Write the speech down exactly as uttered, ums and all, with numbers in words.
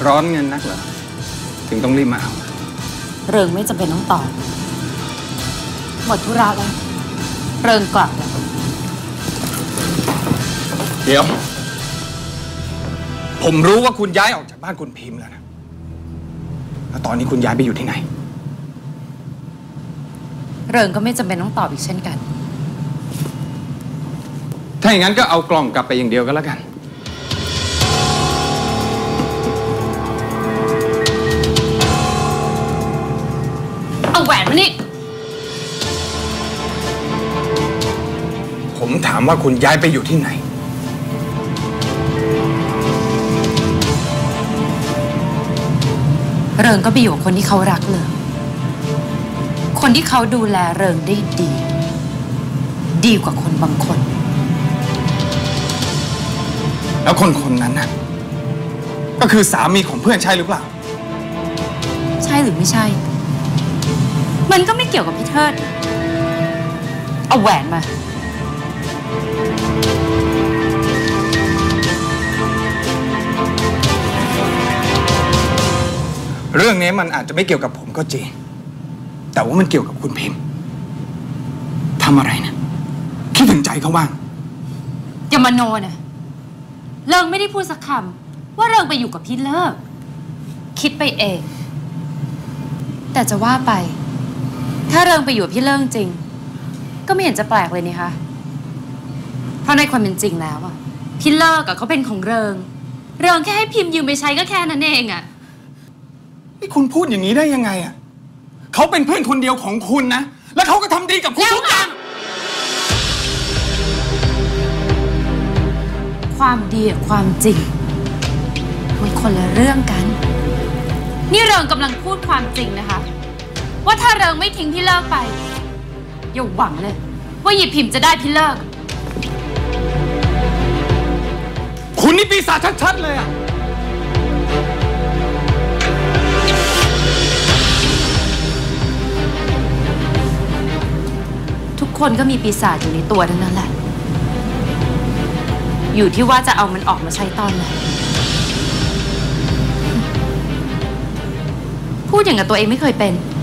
ร้อนเงินนักเหรอถึงต้องรีบมาเอาเริงไม่จำเป็นต้องตอบหมดธุระแล้วเริงกลับแล้วเดี๋ยวผมรู้ว่าคุณย้ายออกจากบ้านคุณพิมพ์แล้วนะแล้วตอนนี้คุณย้ายไปอยู่ที่ไหนเริงก็ไม่จำเป็นต้องตอบอีกเช่นกันถ้าอย่างนั้นก็เอากล่องกลับไปอย่างเดียวก็แล้วกันเอาแหวนมานี่ผมถามว่าคุณย้ายไปอยู่ที่ไหนเริงก็ไปอยู่กับคนที่เขารักเลยคนที่เขาดูแลเริงได้ดีดีกว่าคนบางคนแล้วคนคนนั้นน่ะก็คือสามีของเพื่อนใช่หรือเปล่าใช่หรือไม่ใช่มันก็ไม่เกี่ยวกับพี่เทิดเอาแหวนมาเรื่องนี้มันอาจจะไม่เกี่ยวกับผมก็จริงแต่ว่ามันเกี่ยวกับคุณพิมพ์ทำอะไรนะคิดถึงใจเขาบ้างอย่ามาโนนะเริงไม่ได้พูดสักคำว่าเริงไปอยู่กับพี่เลิกคิดไปเองแต่จะว่าไปถ้าเริงไปอยู่กับพี่เลิกจริงก็ไม่เห็นจะแปลกเลยนี่คะเพราะในความเป็นจริงแล้วอะพี่เลิกอะเขาเป็นของเริงเริงแค่ให้พิมพ์ยืมไปใช้ก็แค่นั้นเองอะนี่คุณพูดอย่างนี้ได้ยังไงอะเขาเป็นเพื่อนคนเดียวของคุณนะแล้วเขาก็ทำดีกับคุณทุกอย่างความดีกับความจริงมันคนละเรื่องกันนี่เริงกำลังพูดความจริงนะคะว่าถ้าเริงไม่ทิ้งพี่เลิกไปอย่าหวังเลยว่าหยิบพิมพ์จะได้พี่เลิกคุณนี่ปีศาจชัดๆเลยอะทุกคนก็มีปีศาจอยู่ในตัวทั้งนั้นแหละอยู่ที่ว่าจะเอามันออกมาใช้ตอนไหนพูดอย่างกับตัวเองไม่เคยเป็น